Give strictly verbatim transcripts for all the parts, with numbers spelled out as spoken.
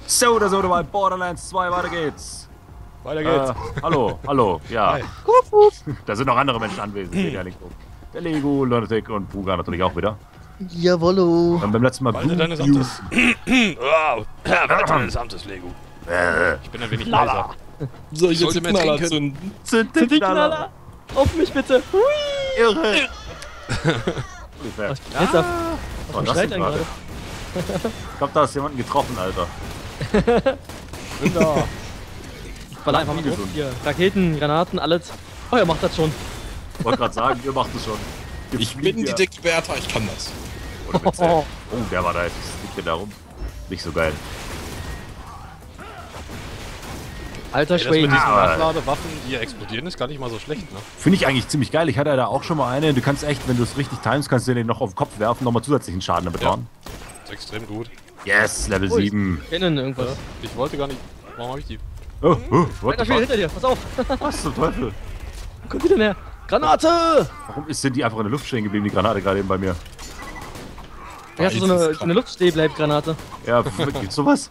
So, das wurde mal Borderlands zwei, weiter geht's. Weiter geht's. Äh, hallo, hallo, ja. Hi. Da sind noch andere Menschen anwesend, seht ihr ja nicht. Der Lego, Lunatic und Puga natürlich auch wieder. Jawollo. Dann beim letzten Mal Walde deines Blue- Amtes. Wow. Walde deines Amtes, Lego. Äh, Ich bin ein wenig leiser. Soll ich Ich jetzt sollte den mehr Knaller trinken. zünden? Zünd Sind den die Knaller? Auf mich bitte. Hui. Irre! Was geht jetzt ab? Was war das schreit denn denn gerade? Ich glaub, da ist jemanden getroffen, Alter. Rinder. Ball einfach mal drauf. ungesund. Hier. Raketen, Granaten, alles. Oh, er macht das schon. Ich wollte gerade sagen, ihr macht es schon. Ihr Ich fliegt bin die ja. dicke Bertha, ich kann das. Oder Witze. Oh, der war da jetzt. Liegt der da rum? Nicht so geil. Alter Ey, das mit Schwede. diesen Ah. Nachladewaffen, die explodieren, ist gar nicht mal so schlecht, ne? Finde ich eigentlich ziemlich geil. Ich hatte da auch schon mal eine. Du kannst echt, wenn du es richtig timest, kannst du den noch auf den Kopf werfen, nochmal zusätzlichen Schaden damit Ja. machen. Ist extrem gut. Yes, Level Oh, ich- sieben. Kennen irgendwas. Ich wollte gar nicht. Warum habe ich die? Oh, oh, what Alter the Schwede, fuck? hinter dir. Pass auf. Was zum Teufel? Wo kommt die denn her? Granate! Warum ist denn die einfach in der Luft stehen geblieben, die Granate gerade eben bei mir? Ja, hast du so eine, so eine Luftstehbleib-Granate. Ja, gibt's sowas?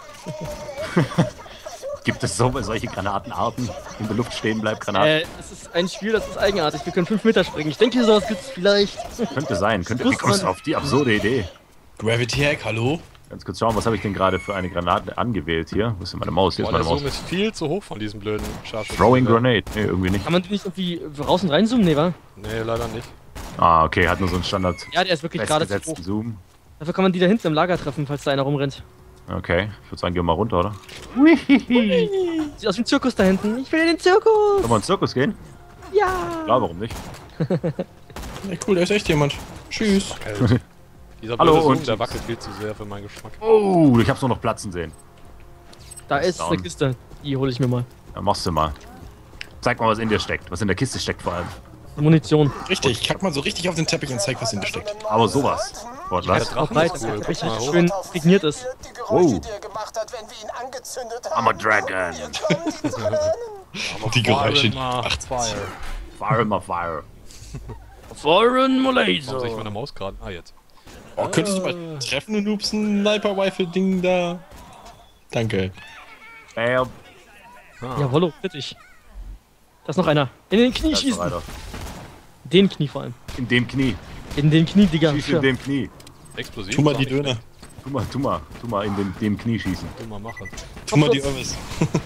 Gibt es so, solche Granatenarten? In der Luft stehen bleibt Granaten? Äh, es ist ein Spiel, das ist eigenartig. Wir können fünf Meter springen. Ich denke, sowas gibt's vielleicht. Könnte sein. Könnte, muss wie kommst du man- auf die absurde Idee? Gravity Hack, hallo? Ganz kurz schauen, was habe ich denn gerade für eine Granate angewählt hier? Wo ist denn meine Maus? Hier Boah, ist meine der Maus. Zoom ist viel zu hoch von diesem blöden Scharfschützen. Throwing Grenade. Nee, irgendwie nicht. Kann man die nicht irgendwie raus und reinzoomen? Nee, wa? Nee, leider nicht. Ah, okay, hat nur so einen Standard Ja, der ist wirklich gerade zu hoch. festgesetzten Zoom. Dafür kann man die da hinten im Lager treffen, falls da einer rumrennt. Okay, ich würde sagen, gehen wir mal runter, oder? Sieht aus wie ein Zirkus da hinten. Ich will in den Zirkus! Sollen wir in den Zirkus gehen? Ja! Klar, warum nicht? Ey, cool, da ist echt jemand. Tschüss. Kalt. Dieser Hallo, blöde Zoom, und- der wackelt viel zu sehr für meinen Geschmack. Oh, ich hab's nur noch platzen sehen. Da ist Down. eine Kiste. Die hole ich mir mal. Dann machst du mal. Zeig mal, was in dir steckt. Was in der Kiste steckt vor allem. Munition. Richtig, ich kack mal so richtig auf den Teppich und zeig, was in dir steckt. Aber sowas. Wort, Der was? Drachen Breit, ist dass cool. er Guck richtig mal hoch. schön signiert ist. Die Geräusche, Wow. die er gemacht hat, wenn wir ihn angezündet I'm haben. a dragon. Hier kommen die Tränen. Die Geräusche. Fire, ma, Fire. Fire my fire. Foreign Warum sehe ich Malaysia. meine Maus gerade? Ah, jetzt. Oh, könntest du mal treffen, du Noobs, ein Sniper-Rifle-Ding da? Danke. Bam. Jawollo, bittig. Da ist noch einer. In den Knie Da ist noch schießen. einer. Den Knie vor allem. In dem Knie. In den Knie, Digga. Schieß in dem Knie. Explosiv. Tu mal ist die auch nicht Döner. Tu mal, tu mal, tu mal in dem, dem Knie schießen. schlecht. Dummer Mache. Tu mal die Irvis.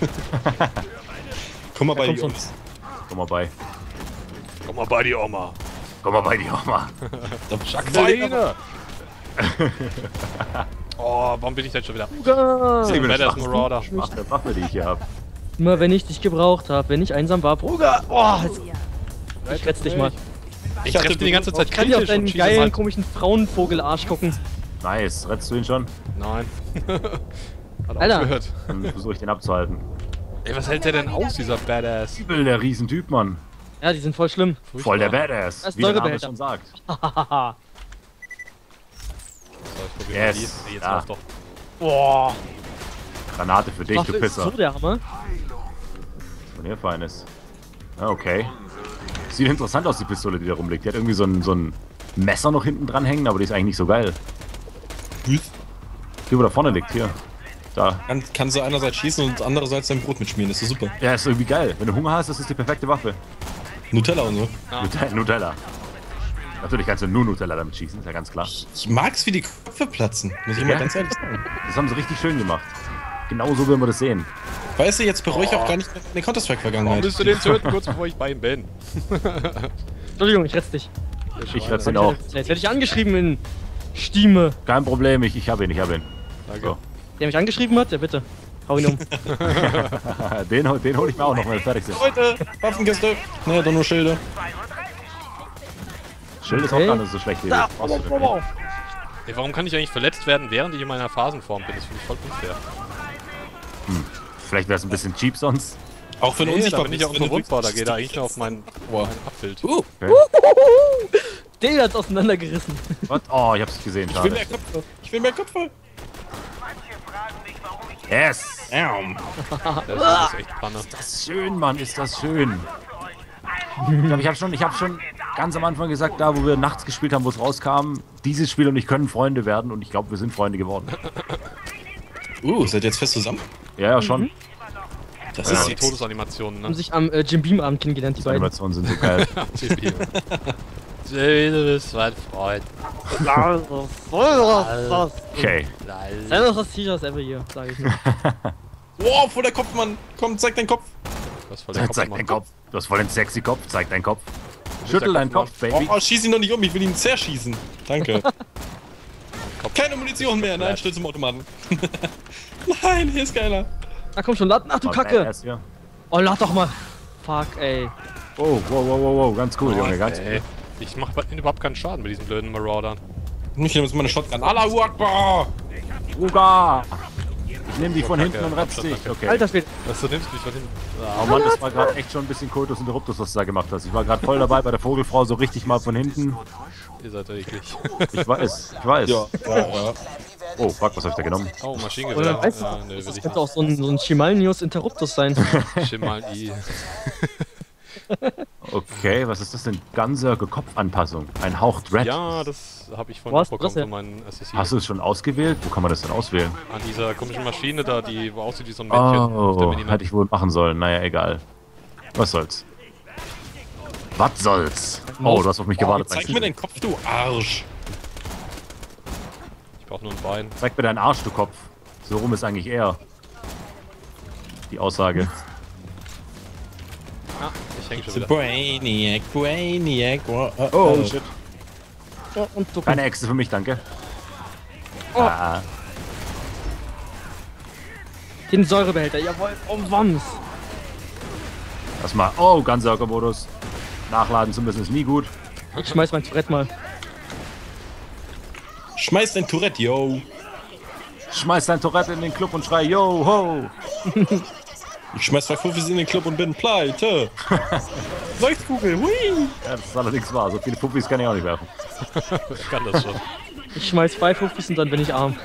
Komm mal bei komm die schon. Irvis. Komm mal bei. Komm mal bei die Oma. Komm mal bei dir auch mal. Jacqueline! Oh, warum bin ich denn schon wieder? Bruder. Ich bin Badass schwach. Marauder. Mach der Waffe, die ich hier hab. Immer wenn ich dich gebraucht habe, wenn ich einsam war. Bruder. Oh, jetzt, ich retz dich mal. Ich treffe die ganze Zeit Ich kann dir auf kritisch und deinen schieße geilen, halt. komischen Frauenvogelarsch gucken. Nice. Rettest du ihn schon? Nein. Hat Alter. aufgehört. Dann versuche ich den abzuhalten. Ey, was hält der denn aus, dieser Badass? Übel, der Riesentyp, Mann. Ja, die sind voll schlimm. Voll der Furchtbar. Badass. Das ist Wie der Name Säurebehälter. schon sagt. Hahaha. So, ich probier Yes. mal die. Ey, jetzt Ja. lauf doch. Boah. Granate für dich, Waffe du ist so Pisser. der Hammer. Von hier feines. Ah, okay. Sieht interessant aus, die Pistole, die da rumliegt. Die hat irgendwie so ein, so ein Messer noch hinten dran hängen, aber die ist eigentlich nicht so geil. Hier, wo da vorne liegt, hier. Da. Kann, kann so einerseits schießen und andererseits sein Brot mitschmieren, das ist super. Ja, ist irgendwie geil. Wenn du Hunger hast, das ist die perfekte Waffe. Nutella und so. Ah. Nutella. Nutella. Natürlich kannst du nur Nutella damit schießen, ist ja ganz klar. Ich mag's, wie die Köpfe platzen, muss ich Ja. mal ganz ehrlich sagen. Das haben sie richtig schön gemacht. Genau so will man das sehen. Weißt du, jetzt bereue ich auch gar nicht mehr meine Warum Counter-Strike-Vergangenheit. willst du den töten, kurz bevor ich bei ihm bin? Entschuldigung, ich retz dich. Ich retze ihn auch. Jetzt werde ich angeschrieben in Stieme. Kein Problem, ich, ich hab ihn, ich hab ihn. Danke. So. Der mich angeschrieben hat, der bitte. Hau ihn um. Den, hol- den hole ich mir auch noch, wenn wir fertig sind. Leute, Waffenkiste. Naja, doch nur Schilde. Schild ist auch Okay. gar nicht so schlecht. Idee. Brauchst du denn nicht? Ey, warum kann ich eigentlich verletzt werden, während ich in meiner Phasenform bin? Das finde ich voll unfair. Vielleicht wäre es ein bisschen cheap sonst. Auch wenn Nee, unsichtbar da bin ich auch bist, wenn du unverwundbar, da drückst. geht er eigentlich nur auf mein, Boah. mein Abbild. Uh, Der hat's auseinandergerissen. Was? Oh, ich hab's gesehen, ich will schade. mehr Köpfe. Ich will mehr Köpfe. Yes! Äm. Das ist echt Panne. Das ist schön, Mann, ist das schön. Ich glaube, ich habe schon, ich hab schon ganz am Anfang gesagt, da wo wir nachts gespielt haben, wo es rauskam, dieses Spiel und ich können Freunde werden und ich glaube, wir sind Freunde geworden. Uh, seid ihr jetzt fest zusammen? Ja, ja, schon. Mhm. Das Ja, ist die jetzt... Todesanimationen, Haben ne? sich am äh, Jim Beam Abend kennengelernt, die Die beiden. Animationen sind so geil. Jimmy. Jimmy, du bist mein Freund. Okay. Sei noch das T-Shirt ever hier, sag ich nur. Wow, vor der Kopf, Mann! Komm, zeig deinen Kopf! Was voll der Kopf, Zeig Mann. deinen Kopf. Du hast voll den sexy Kopf. Zeig deinen Kopf. der Schüttel deinen Kopf, Kopf, Baby. Oh, schieß ihn doch nicht um, ich will ihn zerschießen. Danke. Keine Munition mehr, nein, schnell zum Automaten. Nein, hier ist geiler. Ach komm schon, lad, ach du Oh, Kacke! badass hier. Oh, lad doch mal! Fuck, ey. Oh, wow, wow, wow, wow. Ganz cool, Oh, Junge. Ganz ey. Ich mach bei- überhaupt keinen Schaden mit diesen blöden Maraudern. Ich nehme jetzt meine Shotgun. Allahu Akbar! cool. Uga! Ich nehme die von Kacke. hinten und retz dich. Okay. Alter Schwede. Was, du nimmst mich von hinten? Oh Mann, das war gerade echt schon ein bisschen Kultus Interruptus, was du da gemacht hast. Ich war gerade voll dabei bei der Vogelfrau, so richtig mal von hinten. Ihr seid ja eklig. Ich weiß, ich weiß. Ja, ja, ja. Oh, fuck, was hab ich da genommen? Oh, Oder Maschinengewehr. weißt Ja, du, nee, will das ich könnte auch so ein, so ein Chimalnius Interruptus sein. nicht. Schimmel I. Okay, was ist das denn? Gunzerke Kopfanpassung. Ein Hauch Dread. Ja, das habe ich von Was? bekommen Was denn? von meinen Assassinen. Hast du es schon ausgewählt? Wo kann man das denn auswählen? An dieser komischen Maschine da, die aussieht wie so ein Männchen auf der Oh, Minimap. hätte ich wohl machen sollen. Naja, egal. Was soll's? Was soll's? Oh, du hast auf mich Oh, gewartet. zeig mein mir Kind. den Kopf, du Arsch! Ich brauche nur ein Bein. Zeig mir deinen Arsch, du Kopf. So rum ist eigentlich eher die Aussage. Ah, ich häng schon The wieder. Brainiac, Brainiac, oh, oh, Oh, oh. shit. Oh, und ducken. Keine Äxte für mich, danke. Oh. Ah, Den Säurebehälter, jawohl. Oh, Wams. lass mal. Oh, Gunzerke-Modus. Nachladen zu müssen ist nie gut. Ich schmeiß mein Tourette mal. Schmeiß dein Tourette, yo! Schmeiß dein Tourette in den Club und schrei, yo, ho. Ich schmeiß zwei Fuffis in den Club und bin pleite! Leuchtkugel, hui! Ja, das ist allerdings wahr. So viele Puppis kann ich auch nicht werfen. Ich kann das schon. Ich schmeiß zwei Fuffis und dann bin ich arm.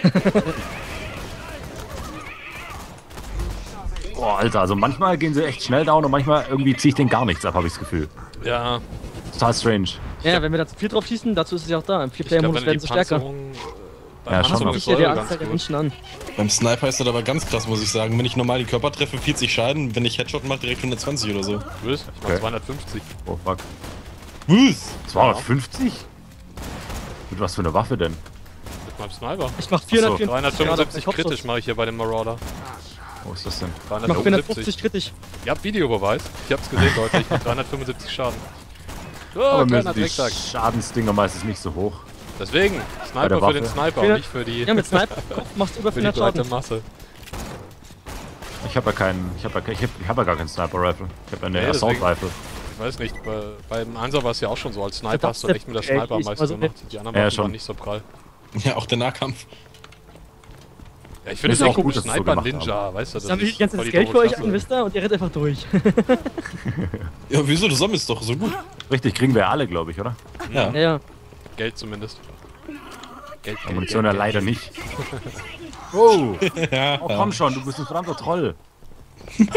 Boah, Alter, also manchmal gehen sie echt schnell down und manchmal irgendwie ziehe ich den gar nichts ab, habe ich das Gefühl. Ja, Total strange. Ja, wenn wir da zu viel drauf schießen, dazu ist es ja auch da. Im ich glaube, Vier-Player-Modus wenn werden die sie stärker. Panzerung... äh, Ja, beim schon, Panzerung aber- ist Sicher der Säure Anzahl der ganz gut. Menschen an. Beim Sniper ist das aber ganz krass, muss ich sagen. Wenn ich normal die Körper treffe, vierzig Schaden. Wenn ich Headshot mache, direkt hundertzwanzig oder so. Willst? Ich mach Okay. zweihundertfünfzig. Oh, fuck. Was? zweihundertfünfzig? Mit was für eine Waffe denn? Mit meinem Sniper. Ich mach vierhundertvierundfünfzig dreihundertfünfundsiebzig kritisch mache ich hier bei dem Marauder. Wo ist das denn? Ich mach dreihundertfünfundsiebzig. vierhundertfünfzig kritisch. Ihr habt Videobeweis. Ich hab's gesehen, Leute. Ich mach dreihundertfünfundsiebzig Schaden. Oh, Aber mir kleiner sind die Drecksack. Schadensdinger meistens nicht so hoch. Deswegen, der Sniper für Waffe. den Sniper, Ja. nicht für die, Ja, mit Sniper machst du über für die vierhundert breite Schaden. Masse. Ich habe ja keinen, ich habe ja, ich hab, ich hab ja gar keinen Sniper-Rifle. Ich habe eine Nee, Assault deswegen- Rifle. Ich weiß nicht, bei, beim Einser war es ja auch schon so, als Sniper Der hast du echt mit der Dubstep, Sniper am ey, meisten ist mal so gemacht. Die anderen Ja, Waffen schon. waren nicht so prall. Ja, auch der Nahkampf. Ja, ich finde Ist es auch auch gut, gut, dass sie so Sniper gemacht Ninja, weißt du, das Jetzt haben wir die ist ganze voll Zeit die das Geld für doofe euch Klasse. an, wisst ihr? Und ihr rennt einfach durch. Ja, wieso? Du sammelst doch so gut. Richtig, kriegen wir alle, glaube ich, oder? Ja. Ja, ja. Geld zumindest. Geld, Geld, Munition ja Geld, leider Geld. nicht. Oh, Ja, oh komm schon, du bist ein verdammter Troll. Finde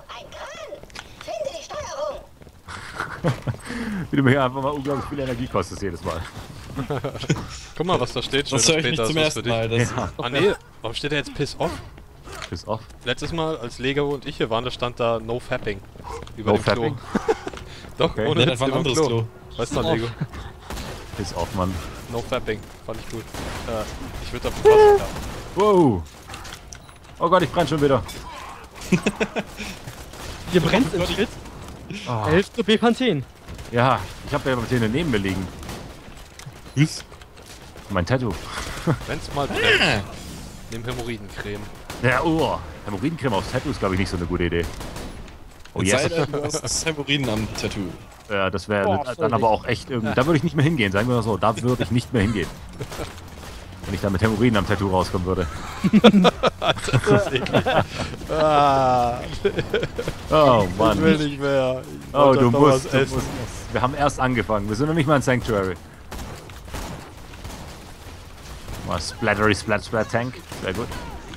die Steuerung. Wie du mir hier einfach mal unglaublich viel Energie kostest jedes Mal. Guck mal, was da steht. das schönes höre ich nicht Peter, zum ist was ersten für Mal. dich. Das Ah nee, warum steht da jetzt Piss Off? Piss off. Letztes Mal, als Lego und ich hier waren, da stand da No Fapping. Über No dem Fapping? Klo. Doch, Okay. ohne Nee, Witz, das war ein über dem anderes Klo. Weißt du noch, Lego? Piss off, Mann. No Fapping. Fand ich gut. Äh, ich würde dafür passen. Ja. Wow. Oh Gott, ich brenn schon wieder. Ihr brennt im Schritt. Oh. Da hilft nur Bepanthen. Ja, ich habe ja mit denen neben mir liegen. Was? Mein Tattoo. Wenn's mal brennt, nimm Hämorrhoidencreme. Ja, oh. Hämorrhoidencreme aufs Tattoo ist, glaube ich, nicht so eine gute Idee. Oh Sei yes. denn, du hast Hämorrhoiden am Tattoo. Ja, das wäre Boah, dann Vorsicht. aber auch echt irgendwie. Da würde ich nicht mehr hingehen, sagen wir mal so. Da würde ich nicht mehr hingehen. Wenn ich da mit Hämorrhoiden am Tattoo rauskommen würde. Das ist eklig. Ah, Oh ich Mann. will nicht mehr. Ich Oh, wollte du doch musst, was du essen. musst. Wir haben erst angefangen. Wir sind noch nicht mal in Sanctuary. Mal Splattery Splat Splat Tank. Sehr gut.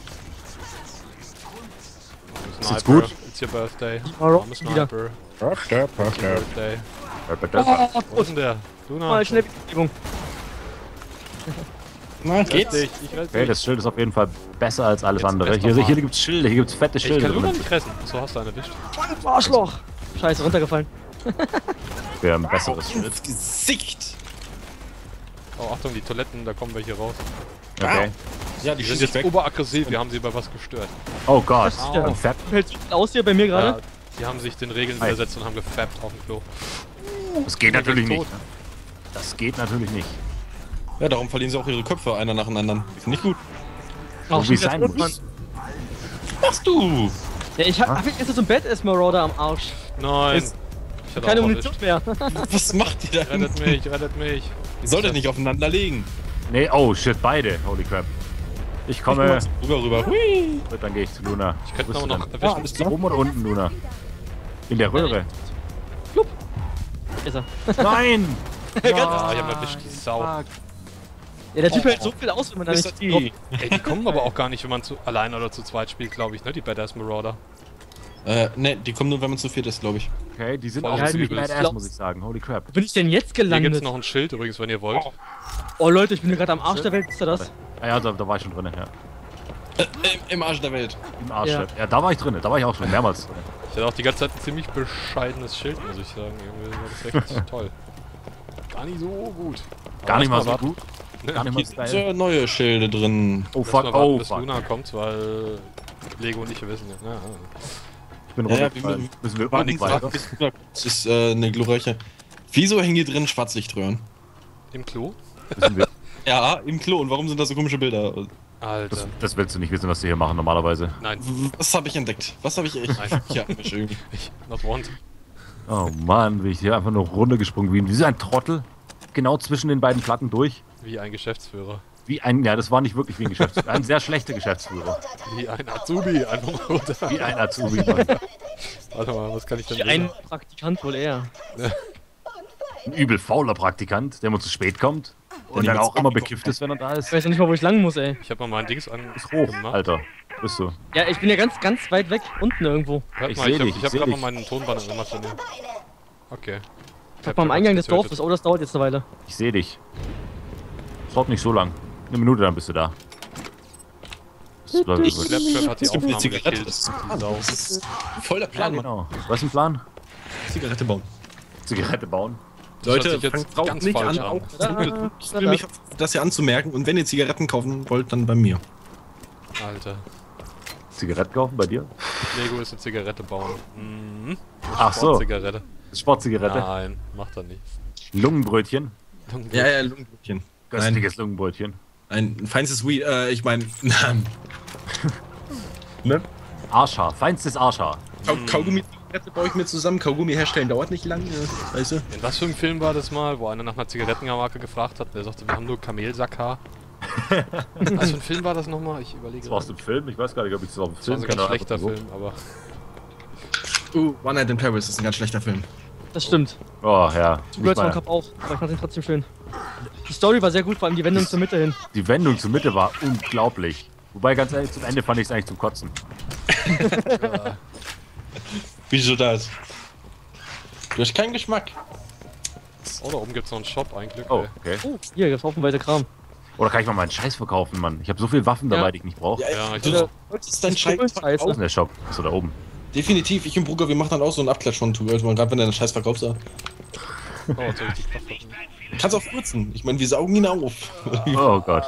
Ist jetzt Sniper, gut? It's your birthday. Alright, I'm a wieder. Sniper. It's your birthday. Oh, Wo ist denn der? Luna. mal schnell Bewegung. Na, Ich geht's? dich, ich rette Okay, dich. das Schild ist auf jeden Fall besser als alles Jetzt andere. rest Hier, doch mal. hier gibt's Schilde, hier gibt's fette Ich Schilde. kann Luna drin. nicht fressen. So hast du einen erwischt. Arschloch! Scheiße, runtergefallen. Für ein besseres Schild. Ins Gesicht! Oh, Achtung, die Toiletten, da kommen welche raus. Okay. Ja, die Die sind schießt jetzt weg. oberaggressiv, wir haben sie bei was gestört. Oh Gott. Ja. Und Fab. Fällt so viel aus hier bei mir Ja, gerade. die haben sich den Regeln Hi. widersetzt und haben gefappt auf dem Klo. Das geht natürlich tot. nicht. Das geht natürlich nicht. Ja, darum verlieren sie auch ihre Köpfe einer nach dem anderen. Finde ich gut. Ach, So wie es schon sein wieder tot, muss. Mann. Was machst du? Ja, ich hab, hab ich jetzt so ein Badass Marauder am Arsch. Nein. Ist Ich hatte Keine auch Munition mehr. Was macht ihr da? Rettet mich, rettet mich. Ihr solltet nicht aufeinander legen. Nee, oh shit, beide. Holy crap. Ich Ich komme. mach's rüber, rüber. Hui. Dann gehe ich zu Luna. Ich könnte Wo ihn bist aber du noch denn? erwischen. alles Ist die oben oder unten, Luna? In der Röhre. Ist er. Nein! Ja, ich hab erwischt, die Sau. Fuck. Ja, der Typ hält so viel aus, wenn man da Ist nicht das die. die? Ey, die kommen aber auch gar nicht, wenn man zu allein oder zu zweit spielt, glaube ich, ne? Die Badass Marauder. Äh, ne, die kommen nur, wenn man zu viert ist, glaube ich. Okay, die sind Voll auch ziemlich übelst. badass, muss ich sagen. Holy crap. Wo bin ich denn jetzt Hier gibt's gelandet? noch ein Schild übrigens, wenn ihr wollt. Oh Leute, ich bin hier gerade am Arsch der Welt, wisst ihr das? Ah ja, da, da war ich schon drin, ja. Äh, im, Im Arsch der Welt. Im Arsch. Ja. Ja. ja, da war ich drin. Da war ich auch schon mehrmals drin. Ich hatte auch die ganze Zeit ein ziemlich bescheidenes Schild, muss ich sagen. Irgendwie war das echt toll. Gar nicht so gut. Aber Gar nicht mal lass so warten. gut. Ne? Gar nicht mal Hier so sind geil. äh, neue Schilde drin. Oh Lass fuck, mal warten, oh bis fuck. Luna kommt, weil Lego und ich wissen ja. Ja, ja. Ich bin Ja, ja, runtergefallen. wir- Müssen wir War unten nichts weiter? Das ist äh, eine glorreiche. Wieso hängen hier drin Schwarzlichtröhren? Im Klo? Müssen wir. Ja, im Klo. Und warum sind da so komische Bilder? Alter. Das, das willst du nicht wissen, was wir hier machen normalerweise. Nein, Was habe ich entdeckt? Was habe ich echt? Nein. Ja, schön. ich. Not want. Oh Mann, bin ich hier einfach nur runtergesprungen wie, wie so ein Trottel. Genau zwischen den beiden Platten durch. Wie ein Geschäftsführer. Wie ein, ja, das war nicht wirklich wie ein Geschäftsführer. Ein sehr schlechter Geschäftsführer. Wie ein Azubi. Einfach mal runter. Wie ein Azubi. Mann. Warte mal, was kann ich denn Wie ein sehen? Praktikant wohl eher. Ein übel fauler Praktikant, der immer zu spät kommt. Und dann auch immer bekifft ist, wenn er da Ich ist. weiß ja nicht mal, wo ich lang muss, ey. Ich habe mal mein Dings an. Ist hoch, gemacht. Alter. Bist du. Ja, ich bin ja ganz, ganz weit weg, unten irgendwo. Hört Ich mal, seh ich habe dich, ich ich hab seh gerade mal dich. meinen Tonband angemacht von dem. Okay. Ich hab mal am Eingang des Getötet. Dorfes. Oh, das dauert jetzt eine Weile. Ich sehe dich. Das dauert nicht so lang. Eine Minute, dann bist du da. Das läuft Ich- gut. Claptrap hat die Es gibt eine Aufnahme Zigarette. gekillt. Das ist ein Plan. Das ist voll der Ja, Plan, Mann. genau. Was ist ein Plan? Zigarette bauen. Zigarette bauen. Das hört Leute, sich jetzt fangt auch ganz nicht falsch an, an. auch ich will mich auf das hier anzumerken. Und wenn ihr Zigaretten kaufen wollt, dann bei mir. Alter. Zigaretten kaufen bei dir? Lego ist eine Zigarette bauen. Mhm. Ach so. Zigarette. Sportzigarette. Nein, macht er nicht. Lungenbrötchen. Ja, ja, Lungenbrötchen. Nein, Köstliches Lungenbrötchen. ein feinstes Weed. Äh, ich meine, ne? Arschhaar. Feinstes Arschhaar. Kau Kaugummi baue ich mir zusammen. Kaugummi herstellen dauert nicht lang, äh, weißt du? In was für einem Film war das mal, wo einer nach einer Zigarettenmarke gefragt hat? Der sagte, wir haben nur Kamelsackhaar. Was für ein Film war das nochmal? Ich überlege. Das war aus dem Film. Ich weiß gar nicht, ob ich das auf dem Das war Film so ein ganz kenne, schlechter aber so. Film, aber. Uh, One Night in Paris ist ein ganz schlechter Film. Das stimmt. Oh ja. Die Nicht Birds von mal. Cup auch. Aber ich fand den trotzdem schön. Die Story war sehr gut, vor allem die Wendung zur Mitte hin. Die Wendung zur Mitte war unglaublich. Wobei, ganz ehrlich, zum Ende fand ich es eigentlich zum Kotzen. Wieso das? Du hast keinen Geschmack. Oh, da oben gibt's noch einen Shop, ein Glück. Oh, ey. okay. Oh, hier gibt's haufenweise Kram. Oder kann ich mal meinen Scheiß verkaufen, Mann? Ich habe so viele Waffen dabei, Ja. die ich nicht brauche. Ja, ich du Ja. solltest deinen Das Scheiß ist scheiße. Wo ist denn der Shop? Achso, da oben. Definitiv, ich und Brugger, wir machen dann auch so einen Abklatsch von Tour, also gerade wenn er den Scheiß verkaufst. Oh, jetzt hab ich die Kraft verloren. Kannst auch kürzen. Ich meine, wir saugen ihn auf. Oh Gott.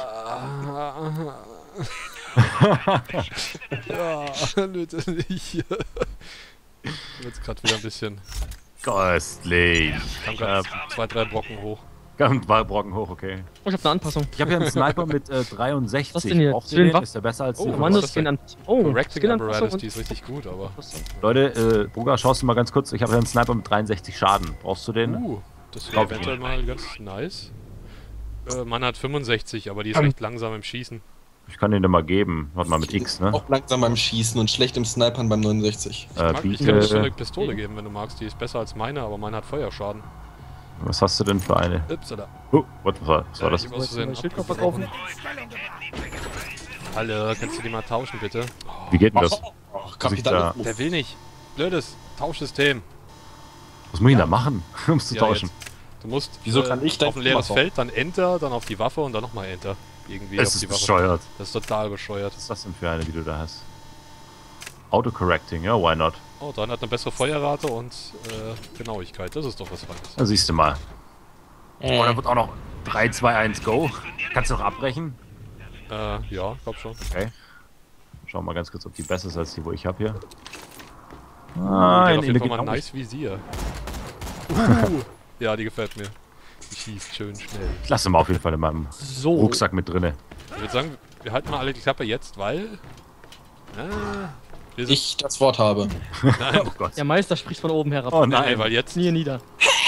Ja, bitte nicht. Jetzt gerade wieder ein bisschen. Köstlich. Kam gerade zwei, drei Brocken hoch. Ganz war Brocken hoch, okay. Oh, ich hab eine Anpassung. Ich habe hier einen Sniper mit äh, dreiundsechzig. Was denn hier? Braucht ihr Schön den? wach- Ist der besser als Oh, die? Mann, Kommando das Skin an. Oh, Correcting Skin Apparatus, Anpassung die ist richtig gut, aber. und. Leute, äh, Bruder, schaust du mal ganz kurz. Ich habe hier einen Sniper mit dreiundsechzig Schaden. Brauchst du den? Uh, das wäre Glaub ich eventuell mal ganz nice. Äh, man hat fünfundsechzig, aber die ist Ähm. recht langsam im Schießen. Ich kann den dir mal geben. Warte mal mit X, ne? Auch langsam beim Schießen und schlecht im Snipern beim neunundsechzig. Äh, Mag, ich kann dir so eine biete. Pistole geben, wenn du magst. Die ist besser als meine, aber meine hat Feuerschaden. Was hast du denn für eine? Upsala. Oh, what, was war, was war Ja, das? ich hab aus Versehen Schild noch abgebrochen. verkaufen? Hallo, kannst du die mal tauschen, bitte? Wie geht denn das? Ach, Kapital- Der will nicht. Blödes Tauschsystem. Was muss ich denn da machen, um es zu Ja, tauschen? jetzt. Du musst Wieso äh, kann ich dein auf ein leeres Thomas Feld, dann Enter, dann auf die Waffe und dann nochmal Enter. irgendwie Das auf ist die Waffe. bescheuert. Das ist total bescheuert. Was ist das denn für eine, die du da hast? Autocorrecting, ja, why not? Oh, dann hat eine bessere Feuerrate und äh, Genauigkeit. Das ist doch was Feines. Da siehst du mal. Äh. Oh, da wird auch noch drei, zwei, eins, go. Kannst du noch abbrechen? Äh, ja, glaub schon. Okay. Schauen wir mal ganz kurz, ob die besser ist als die, wo ich habe hier. Die Ah, hat in, auf in jeden der Fall mal ein genau. nice Visier. Uh, ja, die gefällt mir. Die schießt schön schnell. Ich lasse mal auf jeden Fall in meinem So. Rucksack mit drinne. Ich würde sagen, wir halten mal alle die Klappe jetzt, weil... Äh, wir sind, Ich das Wort habe. nein, Oh Gott. Der Meister spricht von oben herab. Oh nein, nein. weil jetzt... Knie nieder.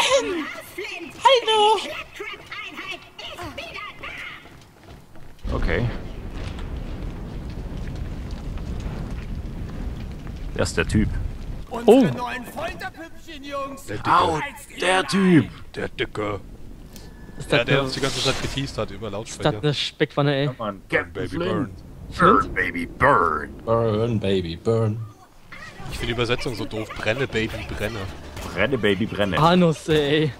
Okay. Der ist der Typ. Oh. neuen Folterpüppchen, Jungs. Der Dicke. Der Typ. Der Dicke. Ist Der, das, der eine, uns die ganze Zeit geteased hat über ist das Lautsprecher. eine Speckpfanne, ey? Mann, Burn, Baby, burn. Burn, Baby, burn. Burn, Baby, burn. Ich finde die Übersetzung so doof. Brenne, Baby, brenne. Brenne, Baby, brenne. Anus, ey.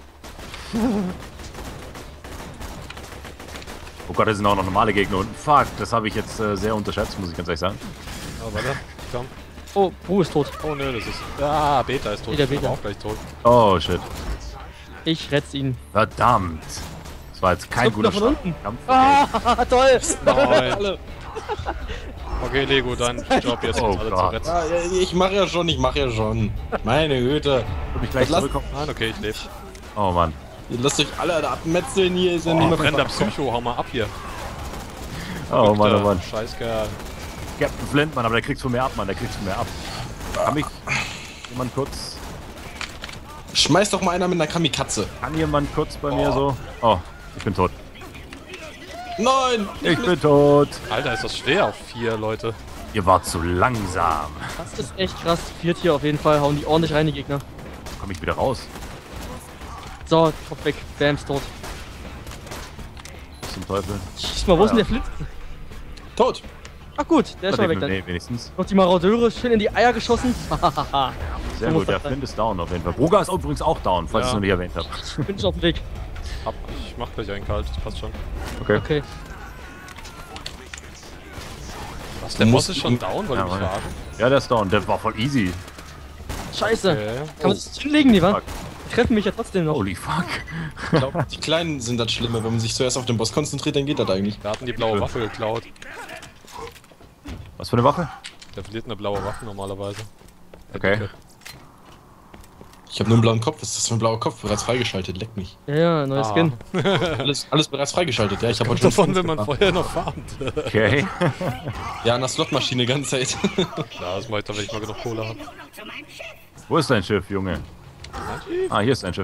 Oh Gott, da sind auch noch normale Gegner unten. Fuck, das habe ich jetzt äh, sehr unterschätzt, muss ich ganz ehrlich sagen. Oh, warte. Komm. Oh, Bru ist tot. Oh ne, das ist... Ah, Beta ist tot. Beta, Ich bin Beta. aber auch gleich tot. Oh shit. Ich retz ihn. Verdammt. Das war jetzt kein Kommt guter noch von Start. unten. Kampf, okay. Ah, toll. Nein. Okay, Lego, dein Job jetzt, Oh uns alle zu Gott. retten. Ah, ja, ich mach ja schon, ich mach ja schon. Meine Güte. Würde ich gleich Lass- zurückkommen. Nein, okay, ich lebe. Oh Mann. Ihr lasst euch alle da abmetzeln hier, ist ja Oh, niemand brennender Psycho, hau mal ab hier. Oh Mann, oh Verrückter Mann. Scheißkerl. Captain Flint, Mann, aber der kriegt's von mir ab, Mann, der kriegt's von mir ab. Kann mich jemand kurz... Schmeiß doch mal einer mit einer Kamikaze. Kann jemand kurz bei mir so... Oh, ich bin tot. Nein! Ich bin tot. Alter, ist das schwer auf vier Leute. Ihr wart zu langsam. Das ist echt krass. Viert hier auf jeden Fall. Hauen die ordentlich rein, die Gegner. Komm ich wieder raus? So, Kopf weg. Bams tot. Was zum Teufel? Schieß mal, wo ist denn Ja. der Flint? Tot! Ach gut, der ist schon weg dann. Nee, wenigstens. Noch die Maraudeure schön in die Eier geschossen. Hahaha. Sehr So muss gut, der das sein. Flint ist down auf jeden Fall. Bruger ist übrigens auch down, falls Ja. ich es noch nicht erwähnt habe. Bin ich auf dem Weg. Ab, ich mach gleich einen kalt, das passt schon. Okay. Okay. Was, der Du Boss musst ist schon ihn- down, weil Ja, du mich Mann. verarschen? Ja, der ist down. Der war voll easy. Scheiße. Okay. Kann man das hinlegen, die wa? Fuck. Die treffen mich ja trotzdem noch. Holy fuck. Ich glaub, die Kleinen sind das Schlimme. Wenn man sich zuerst auf den Boss konzentriert, dann geht das eigentlich. Wir hatten die blaue Waffe geklaut. Was für eine Waffe? Der verliert eine blaue Waffe normalerweise. Okay. Ich habe nur einen blauen Kopf. Was ist das für ein blauer Kopf? Bereits freigeschaltet. Leck mich. Ja, ja, neues Ah. Skin. Alles, alles bereits freigeschaltet. Ja, ich habe Kommt heute schon davon, wenn man fünf vorher noch farmt. Okay. Ja, an der Slotmaschine die ganze Zeit. Ja, das mache ich dann, wenn ich mal genug Kohle habe. Wo ist dein Schiff, Junge? Ah, hier ist dein Schiff.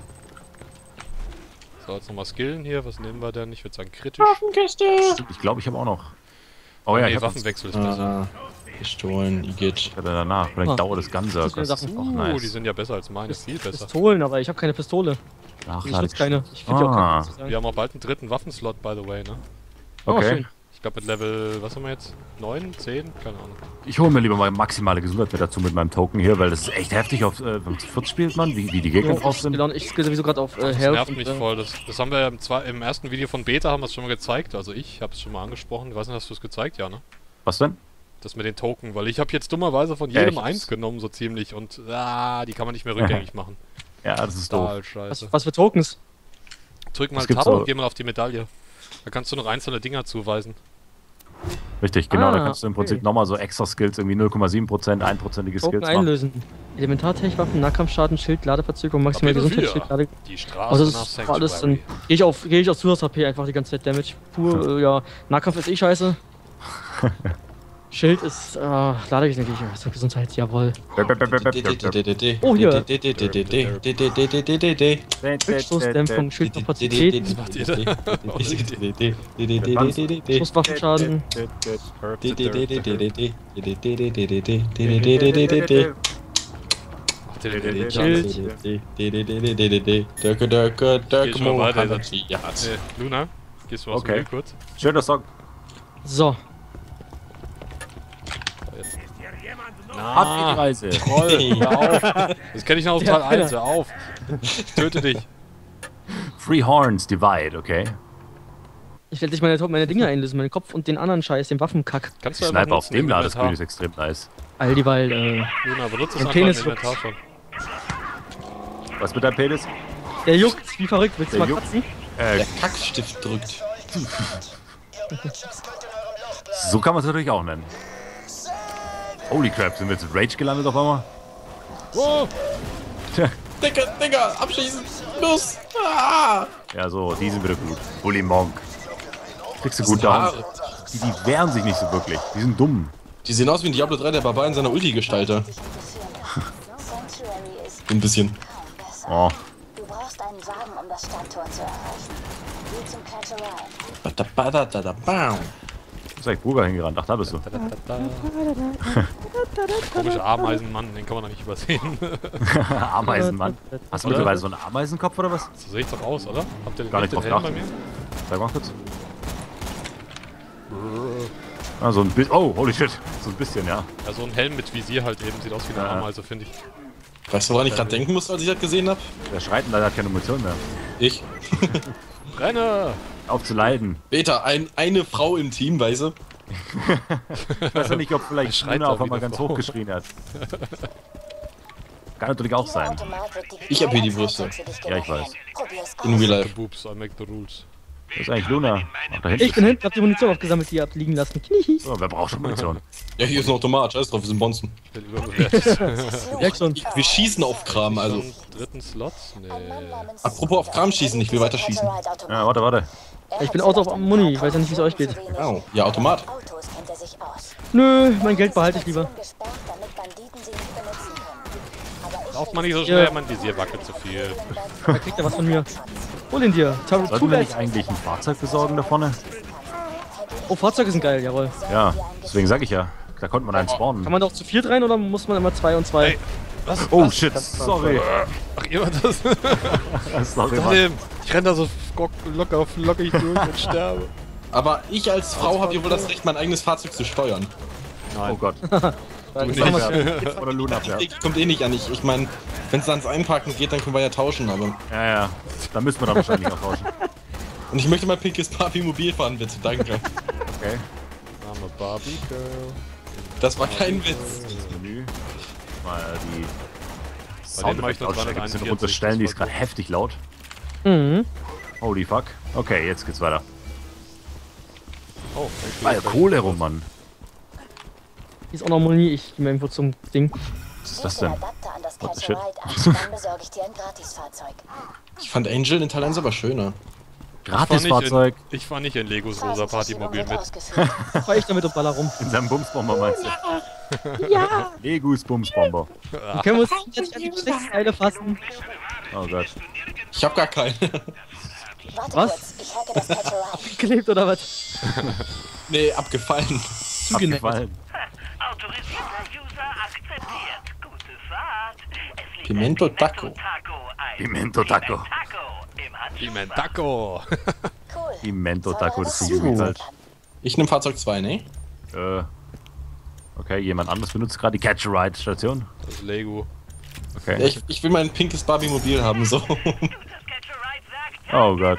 So, jetzt nochmal skillen hier. Was nehmen wir denn? Ich würde sagen kritisch. Stimmt, ich glaube, ich habe auch noch. Oh ja, nee, ich habe Waffenwechsel ist besser. Ah, Pistolen, Igitt. danach. Vielleicht Ah. dauert das Ganze. Das sind Das ist Sachen. auch Uh, nice. die sind ja besser als meine. Viel besser. Pistolen, aber ich habe keine Pistole. Ach, Ich nutze keine. Ich finde die auch Ah. keine. zu sagen. Wir haben auch bald einen dritten Waffenslot, by the way, ne? Oh, Okay. schön. Ich glaube mit Level, was haben wir jetzt? neun, zehn? Keine Ahnung. Ich hole mir lieber mal maximale Gesundheit mit dazu mit meinem Token hier, weil das ist echt heftig, auf, äh, wenn man zu viert spielt man, wie, wie die Gegner Jo, drauf ich sind. skill- ich skill sowieso gerade auf äh, Das Health. nervt und, mich äh, voll. Das, das haben wir ja im, zwei, im ersten Video von Beta haben wir es schon mal gezeigt. Also ich habe es schon mal angesprochen. Ich weiß nicht, hast du es gezeigt? Ja, ne? Was denn? Das mit den Token. Weil ich habe jetzt dummerweise von Ja, jedem ich hab's- eins genommen, so ziemlich. Und ah, die kann man nicht mehr rückgängig machen. Ja, das ist doof. Total scheiße. Was, was für Tokens? Drück mal Es gibt Tab so- und geh mal auf die Medaille. Da kannst du noch einzelne Dinger zuweisen. Richtig, genau. da Ah, kannst du im Prinzip okay. nochmal so extra Skills, irgendwie null Komma sieben Prozent, ein Prozentige Token Skills machen. einlösen. Elementartech-Waffen, Nahkampfschaden, Schild, Ladeverzögerung, maximale Kapitel Gesundheit, vier. Schild, Lade... Die Straße Also nach das ist alles dann... Sanctuary. Gehe ich auf, geh ich auf Zusatzh P einfach die ganze Zeit Damage. Pur, äh, ja. Nahkampf ist eh scheiße. Schild ist... Äh, Ladegesundheit, Gesundheit, jawohl. Oh, hier. Schussdämpfung, Schildkapazität, Schusswaffenschaden. Dörke, Dörke, Dörke, Geh schon mal weiter, Mohammed, ja. Äh, Luna, gehst du aus Okay. dem Weg kurz? Schöner Song. So, Ab in die Reise. Toll, hör auf. Das kenne ich noch aus Ja, Teil eins, hör auf. Ich töte dich. Three Horns Divide, okay. Ich werde dich meine, meine Dinge einlösen, meinen Kopf und den anderen Scheiß, den Waffenkack. Kannst Die du einfach Sniper auf nutzen dem im Ladescreen Inventar. ist extrem nice. All dieweil, äh, Luna, benutzt es Mein einfach im Penis Inventar schon. Was mit deinem Penis? der juckt wie verrückt. Willst du Der mal juckt. kotzen? Äh, Der Kackstift drückt. so kann man es natürlich auch nennen. Holy crap, sind wir jetzt in Rage gelandet auf einmal? Oh. Digga, Digga, abschießen. Los. Ah. Ja, so, die sind wieder gut. Bully Monk. Kriegst du gut down. Die, die wehren sich nicht so wirklich. Die sind dumm. Die sehen aus wie ein Diablo drei, der Barbar in seiner Ulti-Gestalte. Ein bisschen. Oh. Du brauchst einen Wagen, um das Stadttor zu erreichen. Geh zum Catch-a-Ride. Badabadadabam. Wo ist eigentlich Burger hingerannt? Ach, da bist du. Komischer Ameisenmann, den kann man doch nicht übersehen. Ameisenmann. Hast du Oder? mittlerweile so einen Ameisenkopf oder was? So sehe ich doch aus, oder? Habt ihr Gar nicht den drauf Helm bei mir? geachtet. Sag mal kurz. Ah, so ein bisschen. Oh, holy shit. So ein bisschen, ja. Ja, so ein Helm mit Visier halt eben, sieht aus wie eine Ja. Ameise, finde ich. Weißt du, woran ich gerade denken musste, als ich das gesehen habe? Der schreit und leider hat keine Munition mehr. Ich. Renne! Auf zu leiden. Beta, ein, eine Frau im Team, weißt du? Ich weiß ja nicht, ob vielleicht schreit Luna da auf wie einmal eine ganz Frau. hoch geschrien hat. Kann natürlich auch sein. Ich hab hier die Brüste. Ja, ich weiß. In Real The Life. boobs, I make the rules. Das ist eigentlich Luna. Ach, da hinten. Ich bin hinten, hab die Munition aufgesammelt, die ihr habt liegen lassen. Knie. So, wer braucht schon Munition? Ja, hier ist ein Automat, scheiß drauf, wir sind Bonzen. Ich bin überbewertet. Merk schon. Wir schießen auf Kram, also. Schon dritten Slot? Nee. Apropos auf Kram schießen, ich will weiter schießen. Ja, warte, warte. Ich bin out of Muni, ich weiß ja nicht, wie es euch geht. Au. Ja, Automat. Autos kennt er sich aus. Nö, mein Geld behalte ich lieber. Gesperrt, damit Banditen sie nicht benutzen können. Aber ich Lauft man nicht so Ja. schnell, mein Visier wackelt zu viel. Da kriegt er was von mir. Hol ihn dir. Tar- Sollten Too wir nicht bad. eigentlich ein Fahrzeug besorgen da vorne? Oh, Fahrzeuge sind geil, jawohl. Ja, deswegen sag ich ja. Da konnte man einen spawnen. Kann man doch zu viert rein oder muss man immer zwei und zwei? Ey. Was? Oh was? shit, sorry. Ach, ihr wart das? Sorry, Mann. Trotzdem, ich renn da so gock- locker flockig durch und sterbe. Aber ich als Frau habe ja wohl das Recht, mein eigenes Fahrzeug zu steuern. Oh Gott. Du nicht. Oder Luna Die fährt. Regel kommt eh nicht an. Ich, ich meine, wenn es ans Einparken geht, dann können wir ja tauschen, aber. Ja, ja. Da müssen wir dann wahrscheinlich auch tauschen. Und ich möchte mal pinkes Barbie mobil fahren, bitte, danke. Okay. I'm a Barbie Girl. Das war kein Witz. Das Menü. Mal die Bei denen mach ich noch Soundeffekt ein bisschen dreihunderteinundvierzig, runterstellen, die das ist war gerade heftig laut. Mhm. Holy fuck. Okay, jetzt geht's weiter. Oh, Ah, ja, Kohle rum, Mann. Hier ist auch noch Muni, ich geh mal irgendwo zum Ding. Was ist das denn? Adapter an das What the shit? Catch-a-Ride an. Dann besorge ich dir ein Gratisfahrzeug. Ich fand Angel in Teil eins aber schöner. Gratisfahrzeug Ich, ich fahr nicht in Legos rosa Partymobil mit. Ausgeführt. Fahr ich damit und baller rum. in seinem Bumsbomber, meinst du? Ja! Legus Bumsbomber. Dann können wir uns jetzt an die Geschlechtsteile fassen. Oh Gott. Ich hab gar keine. Warte Was? kurz, ich hacke das Catch-a-Ride. Gelebt oder was? Nee, abgefallen. Zugenäht. Abgefallen. Autorisierter User akzeptiert. Gute Fahrt. Es liegt Pimento ein Taco. Taco, ein Pimento Taco. Taco im Handschuh. Pimentaco. Cool. Pimento Taco, das ist Feuer Jugendwald. an. Ich nehme Fahrzeug zwei, ne? Äh. Okay, jemand anderes benutzt gerade die Catch-a-Ride-Station. Das ist Lego. Okay. Ja, ich, ich will mein pinkes Barbie mobil haben, so. Das Catch-a-Ride sagt, Oh Gott.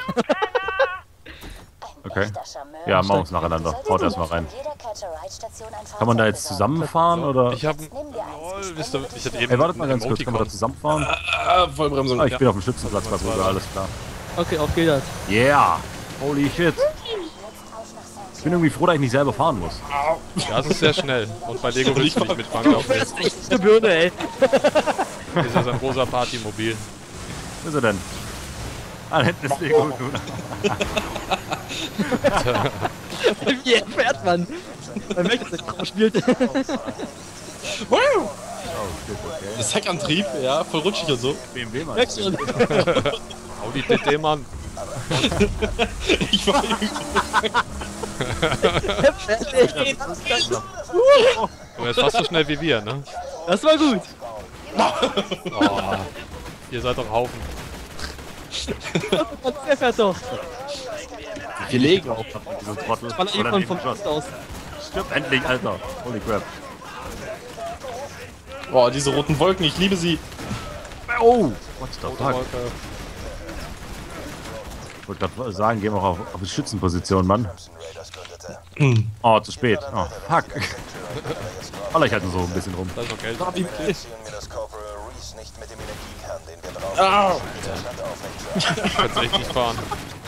Okay. Echter Charmeur. Ja, machen wir uns nacheinander. Solltest Haut du erstmal dir rein. von jeder Catch-a-Ride-Station ein Kann man da Fahrzeug jetzt besorgen? zusammenfahren oder? Ich hab. Nimm dir eins. Oh, wisst ihr, ich hatte eben. Ey, wartet mal ein ganz kurz, können wir da Emoticon. zusammenfahren? Ah, Vollbremsung. Ah, ich Ja. bin auf dem Schützenplatz gerade sogar, alles klar. Okay, auf geht das. Yeah! Holy shit! Ich bin irgendwie froh, dass ich nicht selber fahren muss. Ja, es ist sehr schnell. Und bei Lego willst du nicht mitfahren, glaub mir. Das ist echt eine Birne, ey. Das ist ja sein rosa Partymobil. Wo ist er denn? Ah, da hinten ist Lego. Wie erfährt man? Man merkt, dass er Frau spielt. Wow. Oh, shit, okay. Das Heckantrieb, ja, voll rutschig und so. B M W mal. Merkst du? Audi T T, Mann. Ich war irgendwie. Du bist fast so schnell wie wir, ne? Das war gut. Oh, ihr seid doch Haufen. Der fährt doch. Die Lego auf diese Trottel. Weil er Oder eben neben vom Schuss. Fuß aus. Stirb endlich, Alter. Holy crap. Boah, diese roten Wolken, ich liebe sie. Oh! What the fuck? Wolke. Ich wollte gerade sagen, gehen wir auch auf, auf die Schützenposition, Mann. Oh, zu spät. Oh, fuck. Aller, ich halte so ein bisschen rum. Da ist noch Geld. Ah! Ich kann es echt nicht fahren.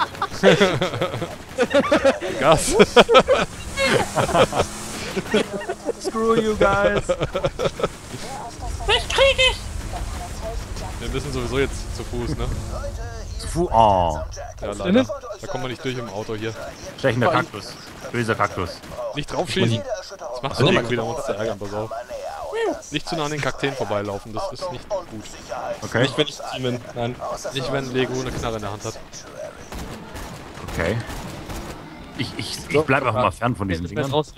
Gas. Screw you guys. Wir müssen sowieso jetzt zu Fuß, ne? Zu Fu oh. Ja, leider. Da kommen wir nicht durch im Auto hier. Stechender Kaktus. Böser Kaktus. Nicht draufschießen. Das macht der Lego wieder, um uns zu ärgern, pass auf. Nicht zu nah an den Kakteen vorbeilaufen, das ist nicht gut. Okay. Nicht, wenn ich Team bin. Nein. Nicht, wenn Lego eine Knarre in der Hand hat. Okay. Ich, ich, ich bleib einfach mal fern von diesen Jetzt ist Dingern. raus.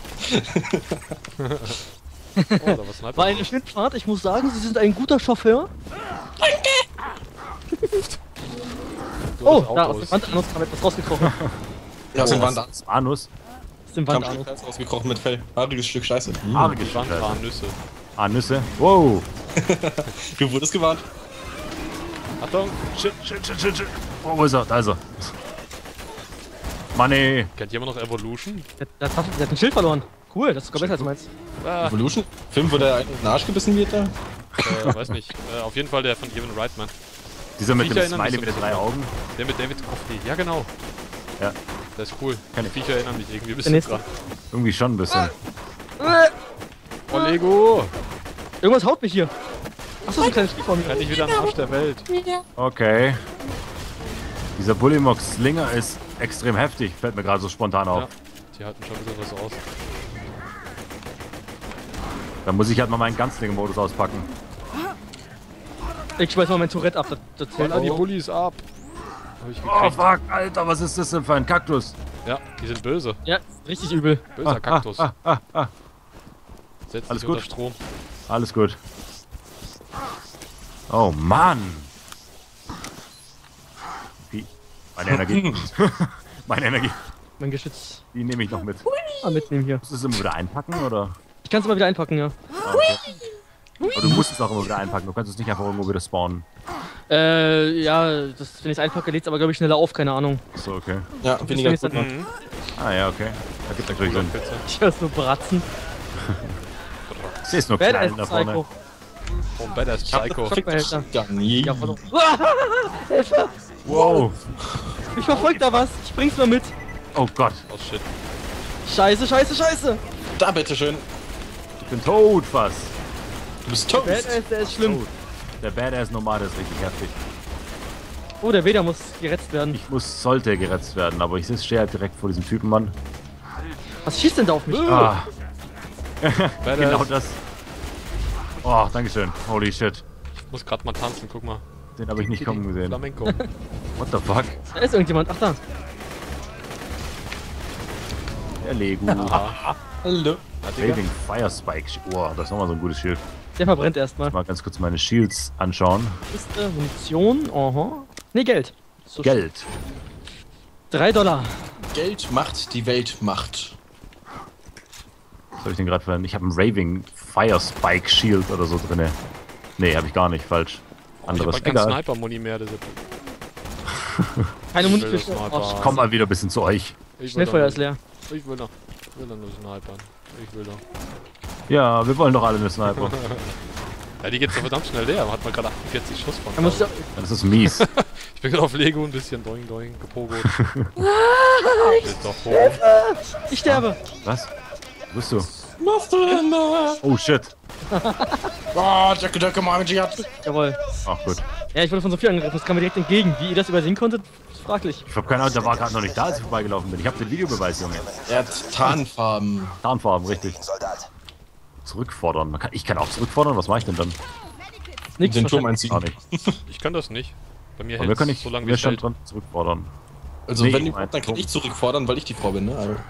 Oh, da was Sniper. War eine Schnittfahrt, ich muss sagen, Sie sind ein guter Chauffeur. Du, Oh, das da Auto aus dem ist- Wandanus kam etwas rausgekrochen. Ja, aus dem Wand. Das Anus. Aus dem Kam Wandanus. ausgekrochen mit Fell. Haariges Stück Scheiße. Haarige Die Wand Scheiße. waren Nüsse. Ah, Nüsse. Wow. Du wurdest gewarnt. Achtung! Shit, shit, shit, shit, shit. Oh, wo ist er? Da ist er. Mann, ey. Kennt jemand noch Evolution? Der, der, der, der hat ein Schild verloren. Cool, das ist sogar besser als meins. Ah, Evolution? Film, wo der einen in den Arsch gebissen wird da? äh, weiß nicht. Äh, auf jeden Fall der von Evan Reitman. Dieser mit Viecher dem erinnern mich Smiley so mit ein den drei bisschen. Augen. Der mit David Croffey. Ja, genau. Ja. Der ist cool. Kenn Die ich. Viecher erinnern mich irgendwie ein Der bisschen nächste. dran. Irgendwie schon ein bisschen. Oh, Lego! Irgendwas haut mich hier. Achso, so ein kleines Spiel vor mir. Renn nicht wieder am Arsch der Welt. Okay. Dieser Bullymog Slinger ist extrem heftig. Fällt mir gerade so spontan auf. Ja. Die halten schon ein bisschen was aus. Da muss ich halt mal meinen Ganzlinge-Modus auspacken. Ich schmeiß mal mein Tourette ab, das, das zählt Voll an die auch. Bullies ab. Hab ich Oh gekriegt. fuck, Alter, was ist das denn für ein Kaktus? Ja, die sind böse. Ja, richtig übel. Böser Kaktus. Ah, ah, ah. Setzt alles sich gut? unter Strom. Alles gut. Oh Mann. Wie? Meine Energie. Meine Energie. Mein Geschütz. Die nehme ich noch mit. Ah, mitnehmen hier. Musst du es immer wieder einpacken, oder? Ich kann es mal wieder einpacken, ja. Ah, okay. Aber du musst es auch immer wieder einpacken. Du kannst es nicht einfach irgendwo wieder spawnen. Äh, ja, das, wenn ich es einpacke, lädt es aber, glaube ich, schneller auf, keine Ahnung. So, okay. Ja, weniger wenigstens- gut. Mhm. Ah ja, okay. Da gibt natürlich Sinn. Pizza. Ich höre so bratzen. Ich sehe es nur klein da Badass vorne. Psycho. Oh, Badass Psycho. Schockbehälter. Ja, nie. Ja, pardon. Hilfe! Wow. Mich verfolgt da was. Ich bring's mal mit. Oh Gott. Oh shit. Scheiße, scheiße, scheiße. Da, bitteschön. Ich bin tot fast. Du bist tot. Badass, der ist schlimm. Tot. Der Badass normal ist richtig heftig. Oh, der Vader muss gerettet werden. Ich muss, sollte gerettet werden, aber ich stehe halt direkt vor diesem Typen, Mann. Was schießt denn da auf mich? Ah, Badass. genau das. Oh, dankeschön. Holy shit. Ich muss gerade mal tanzen, guck mal. Den habe ich nicht kommen gesehen. Flamenco. What the fuck? Da ist irgendjemand. Ach da. Der Lego. Hallo. Raving Fire Spike. Oh, das ist nochmal so ein gutes Schild. Der verbrennt erstmal. Mal ganz kurz meine Shields anschauen. Kiste, Munition. Aha. Nee, Geld. So Geld. Drei Dollar. Geld macht die Welt macht. Was habe ich denn gerade für einen? Ich habe einen Raving Fire Spike Shield oder so drinne. Nee, habe ich gar nicht. Falsch. Ich Anderes. hab kein Egal. Sniper-Muni mehr. Das ist Keine Ich will Munition. das Oh, Sniper. Komm mal wieder ein bisschen zu euch. ich will Schnellfeuer doch ist leer. nicht- Ich will noch. Ich will doch nur snipern. Ich will doch. Ja, wir wollen doch alle eine Sniper. Ja, die geht so verdammt schnell leer. Hat man gerade achtundvierzig Schuss von. Da muss ich, Das ist mies. Ich bin gerade auf Lego ein bisschen doing doing gepogot. Steht doch hoch. ich sterbe. Was? Wo bist du? Machst du denn da? Oh shit. Oh, Jacke, Jacke, Mami, hat. Jawohl. Ach gut. Ja, ich wurde von Sophia angegriffen. Das kam mir direkt entgegen. Wie ihr das übersehen konntet, ist fraglich. Ich hab keine Ahnung, der war gerade noch nicht da, als ich vorbeigelaufen bin. Ich hab den Videobeweis, Junge. Er hat Tarnfarben. Tarnfarben, richtig. Zurückfordern. Man kann, ich kann auch zurückfordern. Was mache ich denn dann? Nix. Den Turm wahrscheinlich. Gar einziehen. nicht. Ich kann das nicht. Bei mir Aber wir hält können es nicht. so lange wie wir es schon hält. dran zurückfordern. Also, Nee, wenn ich die, mein, dann kann Turm. ich zurückfordern, weil ich die Frau bin, ne? Also,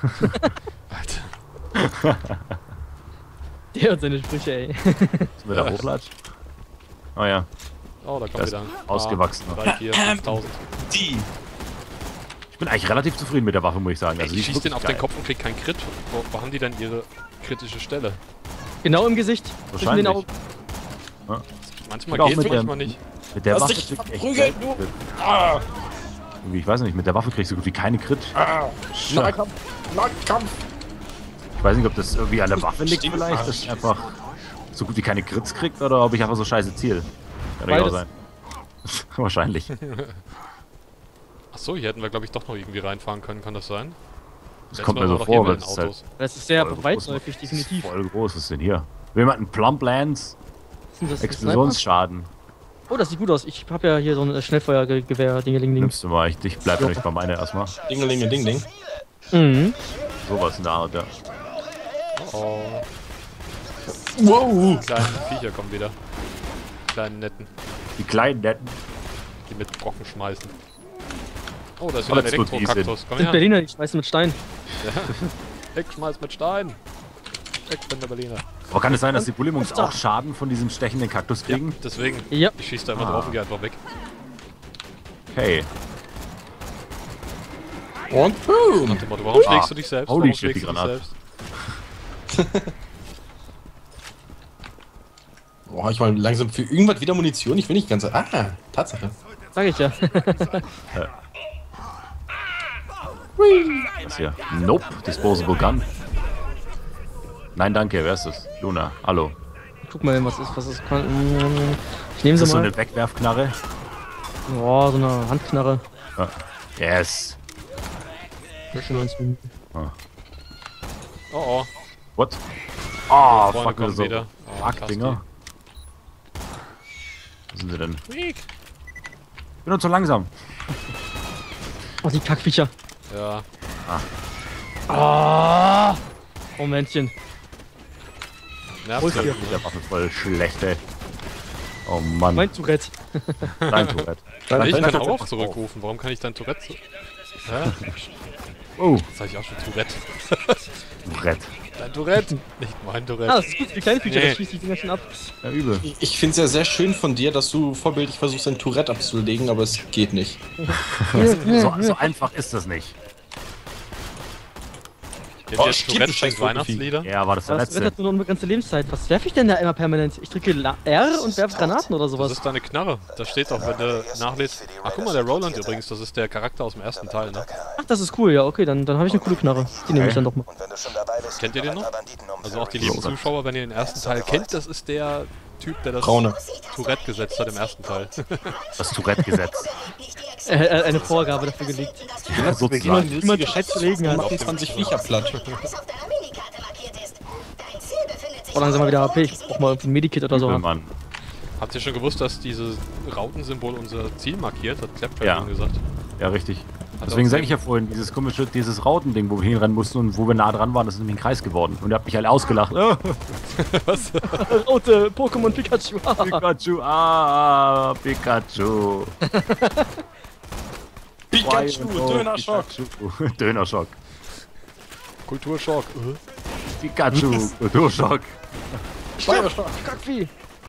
Alter. Der und seine Sprüche, ey. Sind wir da hochlatsch? Oh ja. Oh, da kommt Das wieder ein. ausgewachsen. drei, vier, fünftausend. die. Ich bin eigentlich relativ zufrieden mit der Waffe, muss ich sagen. Also, die Ich ist schieß den wirklich auf geil. den Kopf und krieg keinen Crit. Wo, wo haben die denn ihre kritische Stelle? Genau im Gesicht. Zwischen den Wahrscheinlich. Augen. Manchmal Und auch geht's, mit der- manchmal nicht. Mit der Lass Waffe dich krieg ich echt verprügeln, selten du. Crit. Ah. Irgendwie, ich weiß nicht, mit der Waffe krieg ich so gut wie keine Crit. Ah, Nahkampf! Nahkampf! Ich weiß nicht, ob das irgendwie an der Waffe liegt Stimmt. vielleicht, dass ich einfach so gut wie keine Crits kriegt oder ob ich einfach so scheiße ziel. Kann ja auch Beides. sein. Wahrscheinlich. Achso, hier hätten wir, glaube ich, doch noch irgendwie reinfahren können. Kann das sein? Das Letztes kommt Mal mir so war doch vor, hier aber mit das den ist halt Autos. Das ist sehr voll weitläufig, groß. definitiv. Voll groß, was ist denn hier? Will jemand einen Plumplands? Das ist ein Explosionsschaden. Oh, das sieht gut aus. Ich habe ja hier so ein Schnellfeuergewehr, Dingeling. Nimmst du mal, ich, ich bleib nämlich bei meiner erstmal. Dingelinge, ding, ding. Mhm. Sowas in der Art, ja. Oh, Wow! die kleinen Viecher kommen wieder. Die kleinen Netten, Die kleinen netten. die mit Brocken schmeißen. Oh, da ist Aber wieder ein jetzt gut, die Elektro-Kaktus. Komm Sind her. Berliner, die schmeißen mit Stein. Weg, schmeiß mit Stein. Weg, bin der Berliner. Aber kann es sein, dass die Bullimons auch Schaden von diesem stechenden Kaktus Ja, kriegen? deswegen. Ja. Ich schieß da immer Ah. drauf und geh einfach weg. Okay. Und boom! Nach dem Motto, warum schlägst du dich selbst? Holy warum shit, die schlägst du dich Granate. selbst? Boah, ich mal langsam für irgendwas wieder Munition. Ich will nicht ganz. Ah, Tatsache. Sag ich ja. Was hier? Nope. Disposable Gun. Nein, danke. Wer ist das? Luna. Hallo. Guck mal, was ist, was ist. Ich nehme Ist sie das so mal. eine Wegwerfknarre? Boah, so eine Handknarre. Ja. Yes. Oh oh. What? Oh, Freunde fuck, kommen so. wieder. Oh, Fuck, krass, Dinger. Wo sind sie denn? die- Weak. Ich bin nur zu langsam. Oh, die Kackviecher. Ja. Ah! Momentchen. Nervt hier. ja. Mit der Waffe voll schlecht, ey. Oh Mann. Mein Tourette. Dein Tourette. Ich kann Dein- auch zurückrufen. Warum kann ich dein Tourette so... Hä? Oh, Jetzt sag ich auch schon Tourette. Tourette. Dein Tourette. Nicht mein Ah, Tourette. das ist gut, die kleine Viecher, Nee. das schießt die Dinger schon ab. Ja, übel. Ich, ich finde es ja sehr schön von dir, dass du vorbildlich versuchst, ein Tourette abzulegen, aber es geht nicht. So, so einfach ist das nicht. Kennt Oh, ihr stimmt, Tourette du scheiß schenkt Weihnachtslieder? Ja, war das der Das Tourette letzte? hat nur eine unbegrenzte Lebenszeit. Was werfe ich denn da immer permanent? Ich drücke La- R und werfe Granaten oder Das sowas. ist deine Knarre. Da steht auch, wenn du nachlädst. Ach, guck mal, der Roland übrigens, das ist der Charakter aus dem ersten Teil, ne? Ach, das ist cool, ja, okay, dann, dann habe ich eine coole Knarre. Die nehme ich dann doch mal. Und wenn du schon dabei bist, Kennt ihr den noch? Banditen um Also auch die lieben Zuschauer, wenn ihr den ersten Teil kennt, das ist der Typ, der das Braune. Tourette gesetzt hat im ersten Teil. Das Tourette-Gesetz. Äh, äh, eine Vorgabe dafür gelegt. Ja, sozusagen. Wie man Bescheid zu legen hat. achtundzwanzig Viecher platt. Oh, langsam mal wieder H P. Ich brauch mal irgendwie ein Medikit oder so. Übel, Mann. Habt ihr schon gewusst, dass dieses Rautensymbol unser Ziel markiert? Hat Claptrap Ja. schon gesagt. Ja, richtig. Hat Deswegen auch sage ich ja vorhin, dieses komische, dieses Rautending, wo wir hinrennen mussten und wo wir nah dran waren, das ist nämlich ein Kreis geworden. Und ihr habt mich halt ausgelacht. Ah, Rote Pokémon Pikachu. Pikachu, ah, Pikachu. Pikachu, Oh, Dönerschock. Pikachu. Dönerschock. Kulturschock. Pikachu, Kulturschock. Feuerschock. Kackvieh.